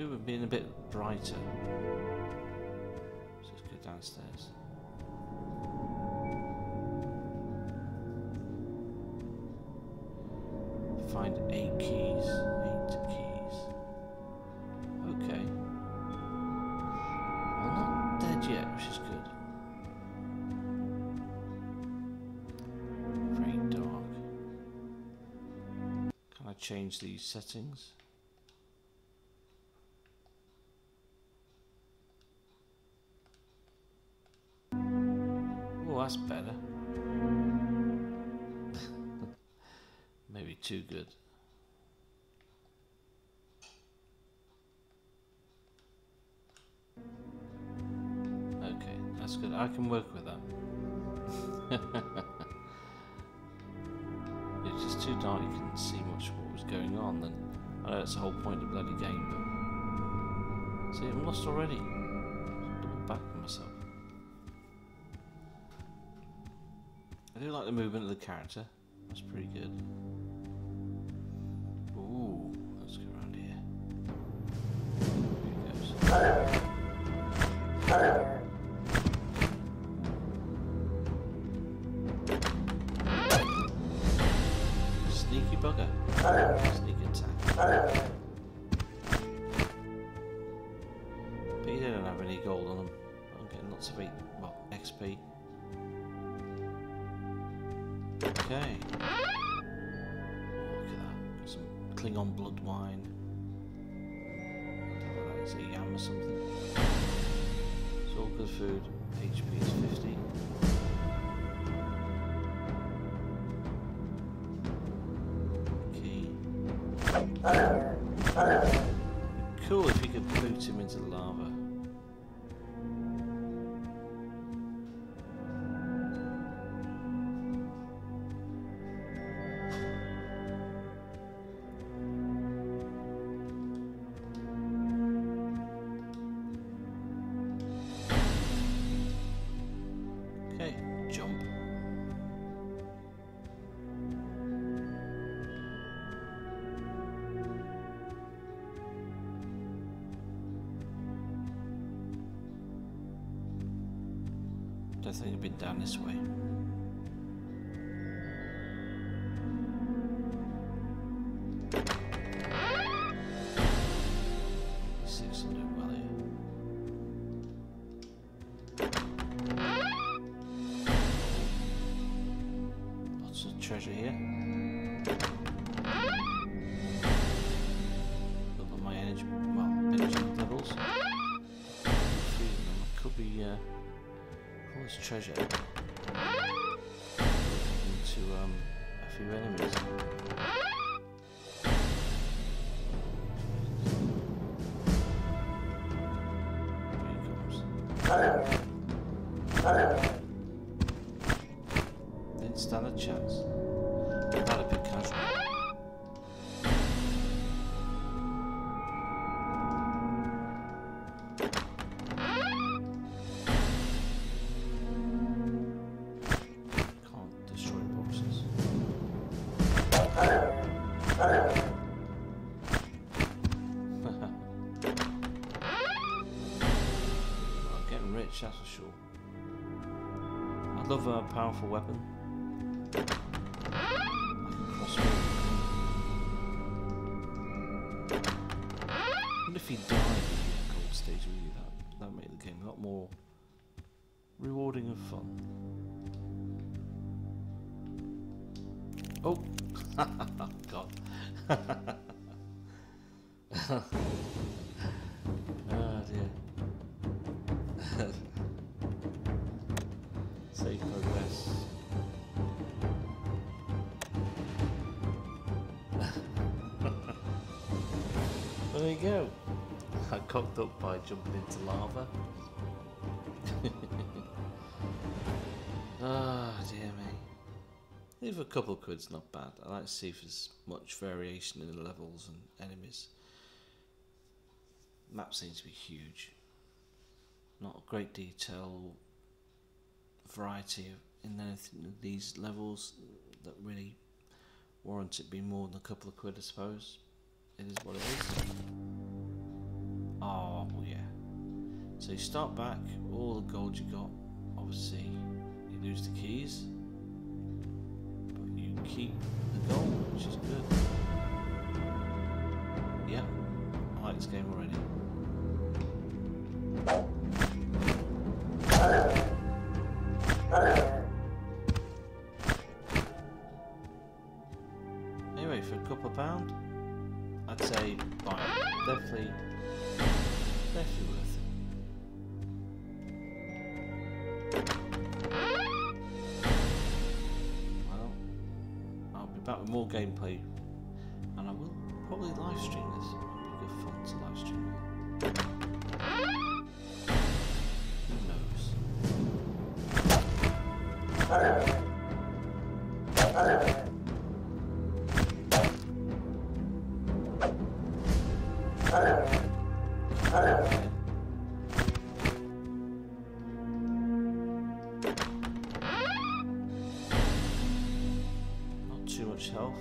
do with being a bit brighter. Let's just go downstairs. Find 8 keys. 8 keys. Okay. Well, not dead yet, which is good. Very dark. Can I change these settings? Oh, that's better. Maybe too good. Okay, that's good. I can work with that. It's just too dark, you couldn't see much of what was going on. And I know that's the whole point of the bloody game, but see, I'm lost already. Double back on myself. I do like the movement of the character. That's pretty good. Ooh, let's go around here. Here it goes. Sneaky bugger. Sneak attack. But you don't have any gold on them. I'm getting lots of XP. Okay. Oh, look at that. Got some Klingon blood wine. I don't know what that is, a yam or something. It's all good food. HP is 50. Key. Cool if you could boot him into the lava. I think I've been down this way. Six and doing well here. Lots of treasure here. Look at my energy, energy levels. Could be all this treasure into a few enemies. Here he comes. Didn't stand a chance. Not a big casual. That's for sure. I love a powerful weapon. Like a crossbow. And if he died in the gold stage, really, that would make the game a lot more rewarding and fun. Oh, God. Oh dear. Save progress. There you go. I cocked up by jumping into lava. Ah, dear me. Even a couple of quid's not bad. I like to see if there's much variation in the levels and enemies. Map seems to be huge. Not great detail, variety in anything in these levels that really warrant it being more than a couple of quid, I suppose. It is what it is. Oh, yeah. So you start back, all the gold you got, obviously you lose the keys, but you keep the gold, which is good. Yeah, I like this game already. Anyway, for a couple of £1, I'd say buy it. Definitely worth it. Well, I'll be back with more gameplay, and I will probably live stream this. It'll be good fun to live stream it. Who knows? Not too much health.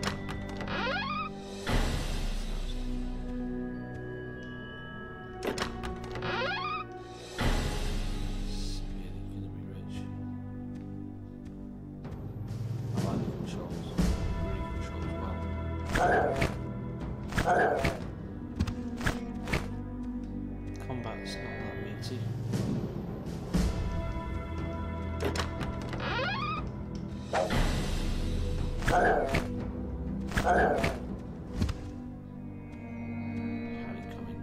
Combat's not that meaty. Harry coming.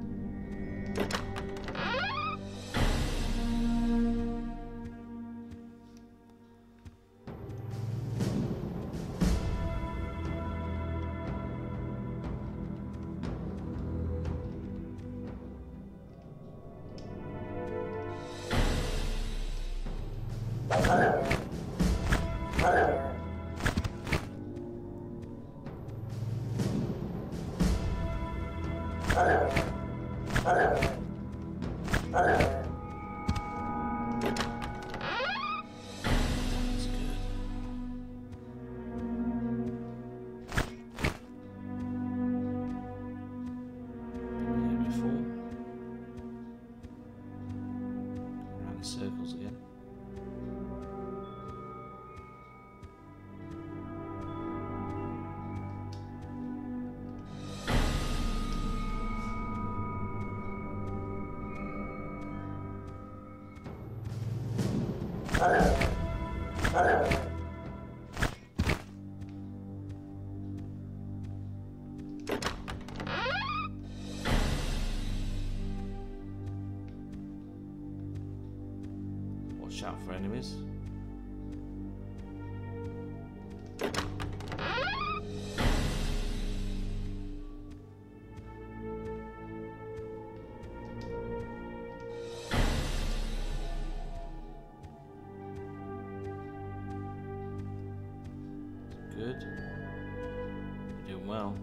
Circles again. Watch out for enemies. Good. You're doing well.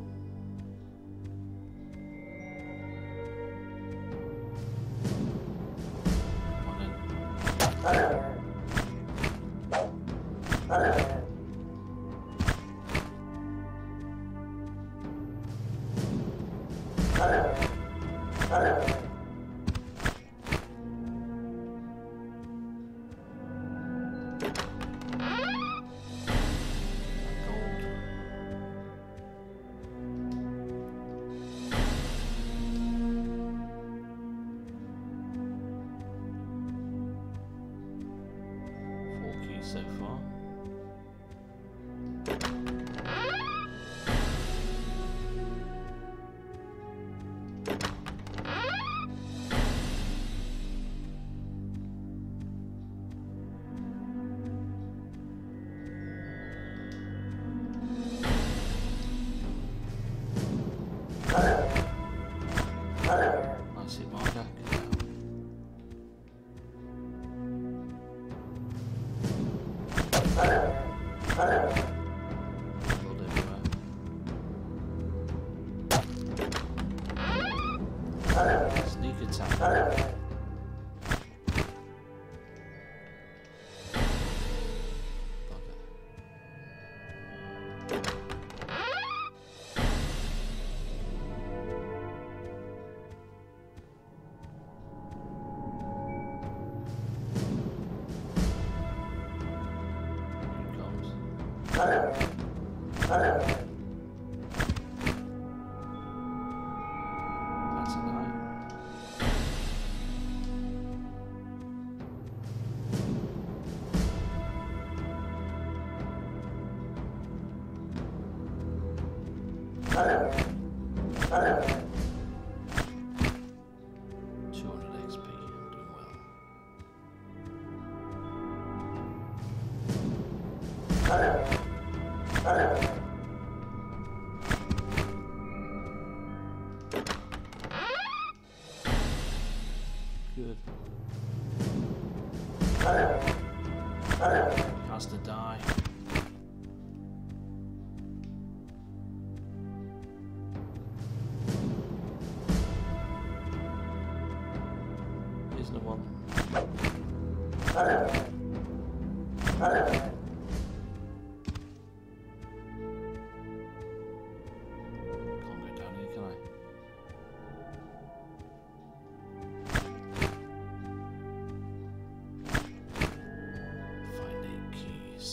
So far. Nice hit marker. Sneak attack. XP, doing well. Good. Has to die. Here's another one. Can't go down here, can I? Find 8 keys.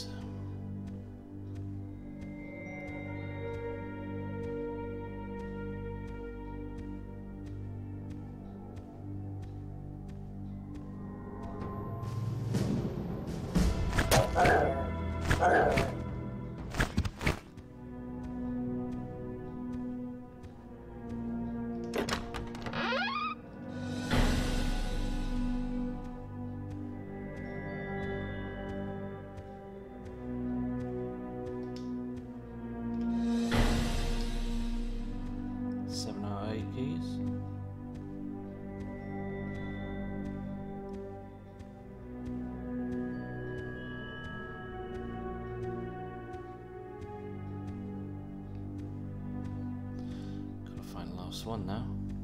Last one now.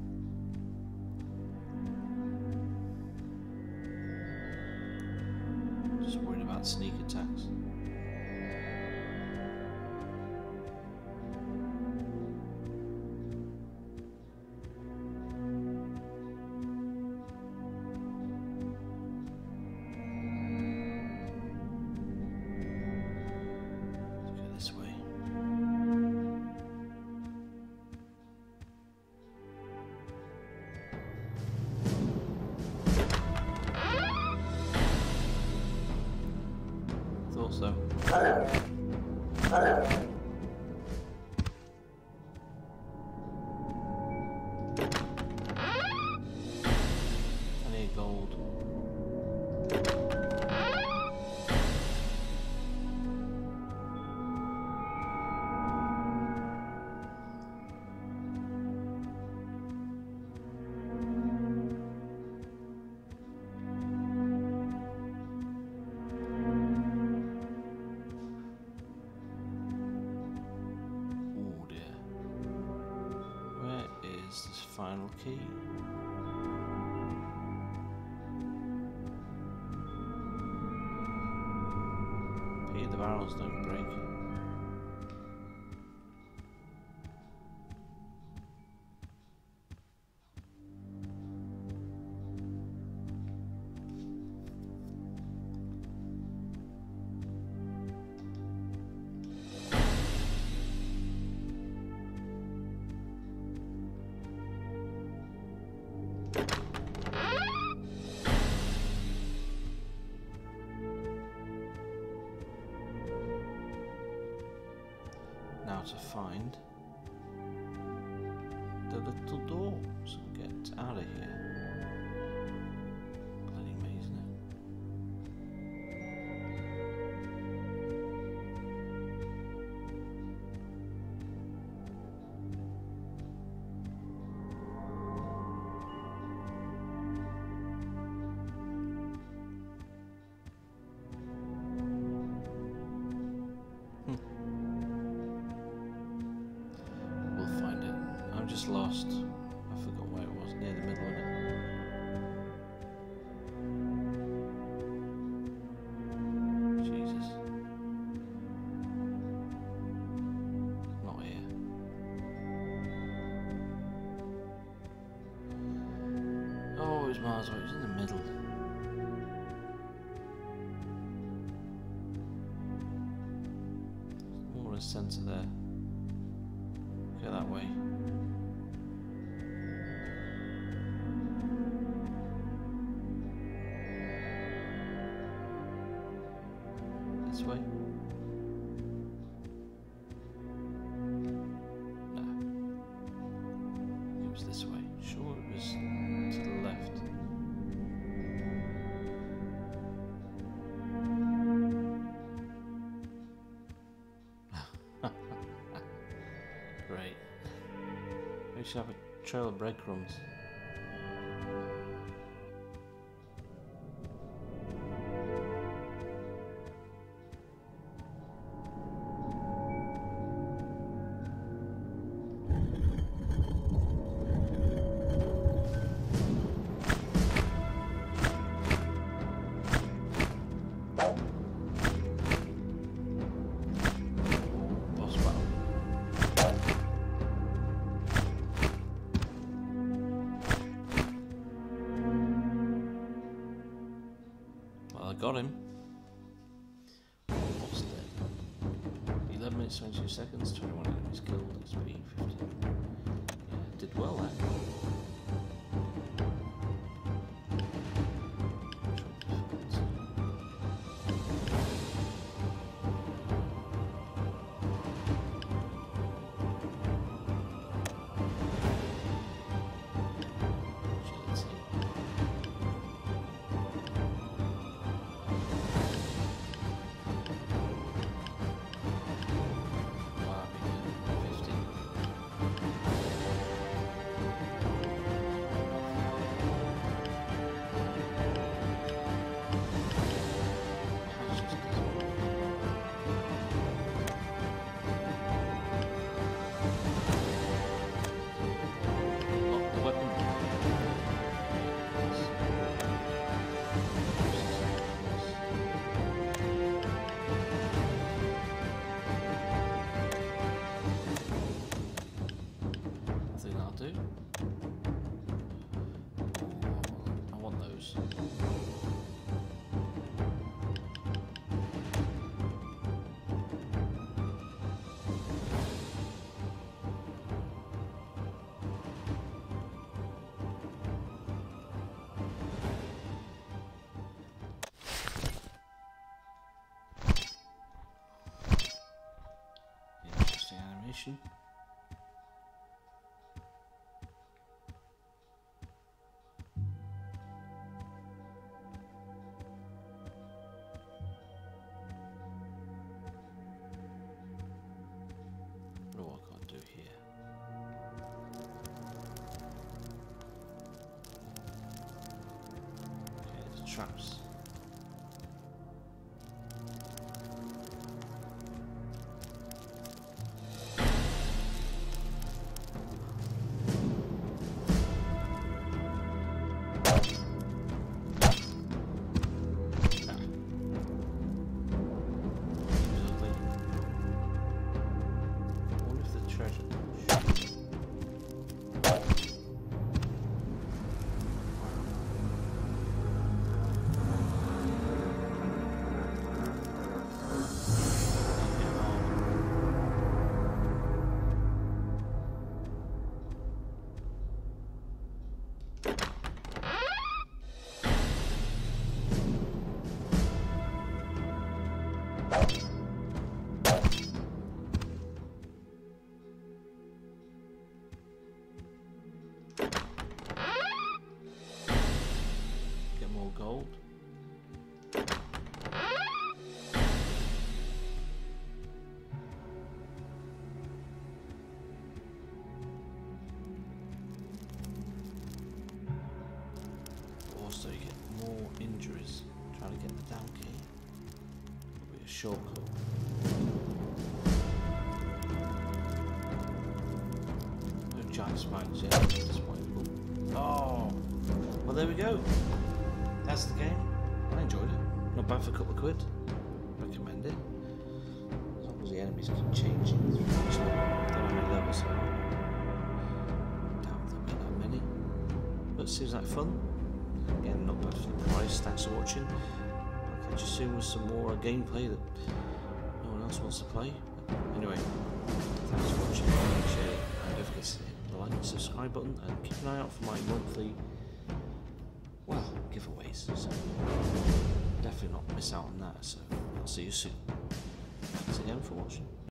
Just worried about sneak attacks. Let's go this way. So I need gold. This final key. Pity the barrels don't break. Now to find the little door so we get out of here. Bloody maze, isn't it? Just lost. I forgot where it was. Near the middle, wasn't it? Jesus. Not here. Oh, it was miles away. It was in the middle. More of a sensor there. Go that way. This way? No. was this way. Sure, it was to the left. Great. We should have a trail of breadcrumbs. Got him. Almost dead. 11 minutes 22 seconds, 21 enemies killed, XP 15. Yeah, did well there. Animation. What do I got to do here? Okay, the traps. Gold. Also, you get more injuries. Trying to get the down key. It'll be a shortcut. No giant spikes yet. At this point. Oh, well, there we go. That's the game. I enjoyed it. Not bad for a couple of quid. Recommend it. As long as the enemies keep changing through each level. Don't know how many levels there are. Doubt there'll be that many. But it seems like fun. Again, not bad for the price. Thanks for watching. I'll catch you soon with some more gameplay that no one else wants to play. But anyway, thanks for watching. Appreciate it. And don't forget to hit the like and subscribe button. And keep an eye out for my monthly giveaways, so definitely not miss out on that. So I'll see you soon. Thanks again for watching.